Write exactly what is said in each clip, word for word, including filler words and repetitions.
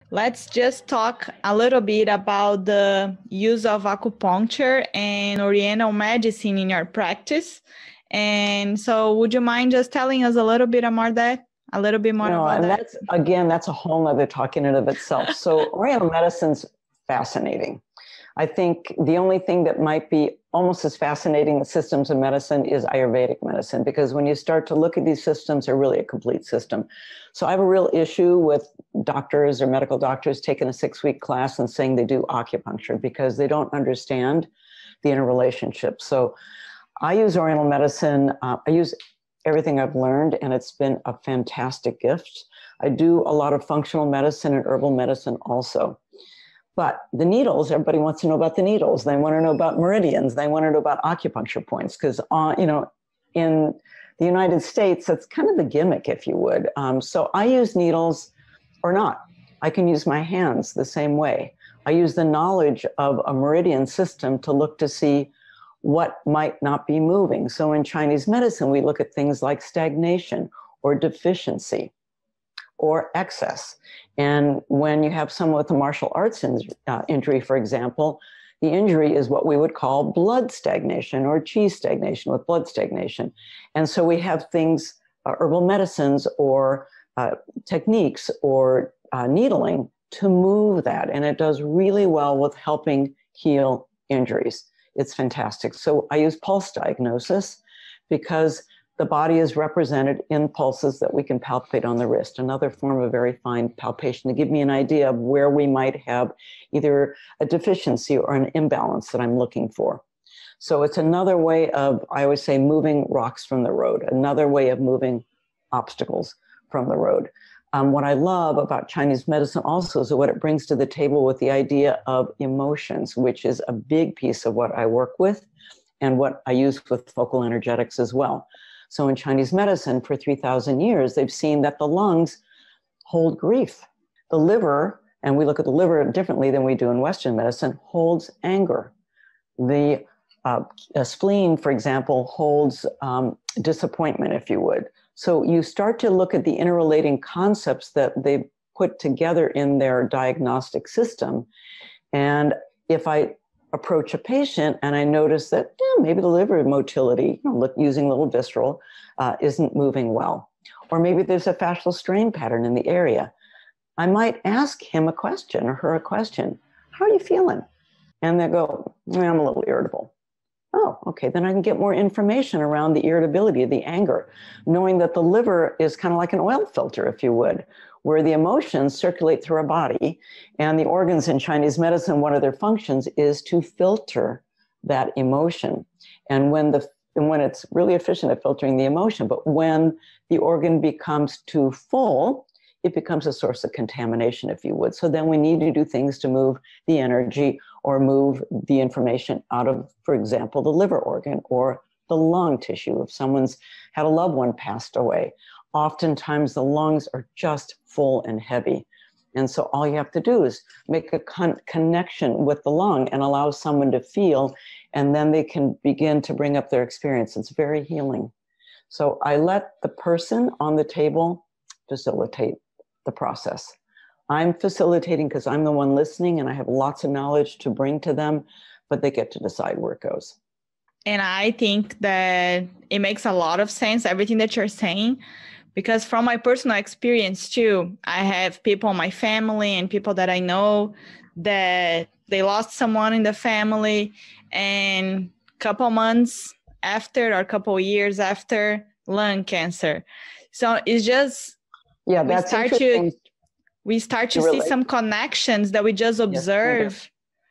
Let's just talk a little bit about the use of acupuncture and Oriental medicine in your practice. And so would you mind just telling us a little bit more that? A little bit more no, about and that? that's, again, that's a whole other talk in and of itself. So Oriental medicine's fascinating. I think the only thing that might be almost as fascinating as systems of medicine is Ayurvedic medicine, because when you start to look at these systems, they're really a complete system. So I have a real issue with doctors or medical doctors taking a six-week class and saying they do acupuncture because they don't understand the interrelationship. So I use Oriental medicine. Uh, I use everything I've learned, and it's been a fantastic gift. I do a lot of functional medicine and herbal medicine also. But the needles, everybody wants to know about the needles. They want to know about meridians. They want to know about acupuncture points because, uh, you know, in the United States, that's kind of the gimmick, if you would. Um, so I use needles or not. I can use my hands the same way. I use the knowledge of a meridian system to look to see what might not be moving. So in Chinese medicine, we look at things like stagnation or deficiency or excess. And when you have someone with a martial arts in, uh, injury, for example, the injury is what we would call blood stagnation or qi stagnation with blood stagnation. And so we have things, uh, herbal medicines or uh, techniques or uh, needling to move that. And it does really well with helping heal injuries. It's fantastic. So I use pulse diagnosis because the body is represented in pulses that we can palpate on the wrist, another form of very fine palpation to give me an idea of where we might have either a deficiency or an imbalance that I'm looking for. So it's another way of, I always say, moving rocks from the road, another way of moving obstacles from the road. Um, what I love about Chinese medicine also is what it brings to the table with the idea of emotions, which is a big piece of what I work with and what I use with focal energetics as well. So in Chinese medicine, for three thousand years, they've seen that the lungs hold grief. The liver, and we look at the liver differently than we do in Western medicine, holds anger. The uh, spleen, for example, holds um, disappointment, if you would. So you start to look at the interrelating concepts that they put together in their diagnostic system. And if I approach a patient and I notice that yeah, maybe the liver motility, you know, look, using a little visceral, uh, isn't moving well. Or maybe there's a fascial strain pattern in the area. I might ask him a question or her a question. How are you feeling? And they go, well, I'm a little irritable. Oh, okay, then I can get more information around the irritability, the anger, knowing that the liver is kind of like an oil filter, if you would, where the emotions circulate through our body, and the organs in Chinese medicine, one of their functions is to filter that emotion. And when the and when it's really efficient at filtering the emotion, but when the organ becomes too full, it becomes a source of contamination, if you would. So then we need to do things to move the energy or move the information out of, for example, the liver organ or the lung tissue. If someone's had a loved one passed away, oftentimes the lungs are just full and heavy. And so all you have to do is make a con- connection with the lung and allow someone to feel, and then they can begin to bring up their experience. It's very healing. So I let the person on the table facilitate the process. I'm facilitating because I'm the one listening and I have lots of knowledge to bring to them, but they get to decide where it goes. And I think that it makes a lot of sense, everything that you're saying, because from my personal experience too, I have people in my family and people that I know that they lost someone in the family, and a couple months after or a couple years after, lung cancer. So it's just, yeah, that's we start to, we start to really. see some connections that we just observe. Yes,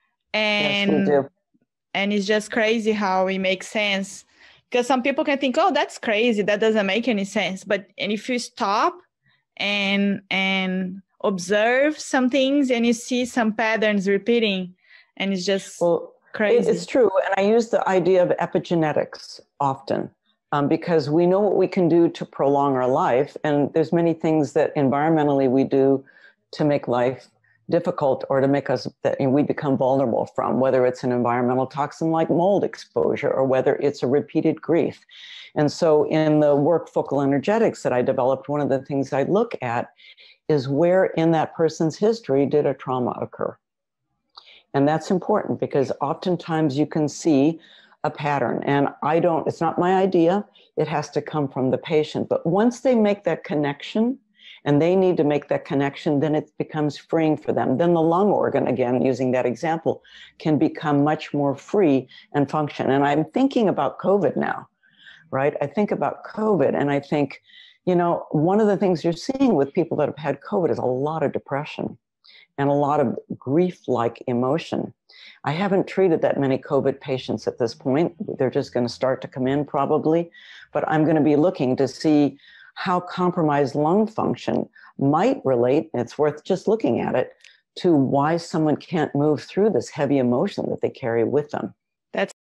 and yes, we do. And it's just crazy how it makes sense. Because some people can think, oh, that's crazy. That doesn't make any sense. But and if you stop and and observe some things and you see some patterns repeating, and it's just well, crazy. It's true. And I use the idea of epigenetics often um, because we know what we can do to prolong our life. And there's many things that environmentally we do to make life difficult or to make us that we become vulnerable from, whether it's an environmental toxin like mold exposure or whether it's a repeated grief. And so in the work Focal Energetics that I developed, one of the things I look at is where in that person's history did a trauma occur. And that's important because oftentimes you can see a pattern. And I don't, it's not my idea. It has to come from the patient. But once they make that connection, and they need to make that connection, then it becomes freeing for them. Then the lung organ, again, using that example, can become much more free and function. And I'm thinking about COVID now, right? I think about COVID and I think, you know, one of the things you're seeing with people that have had COVID is a lot of depression and a lot of grief-like emotion. I haven't treated that many COVID patients at this point. They're just going to start to come in probably, but I'm going to be looking to see how compromised lung function might relate, and it's worth just looking at it, to why someone can't move through this heavy emotion that they carry with them. That's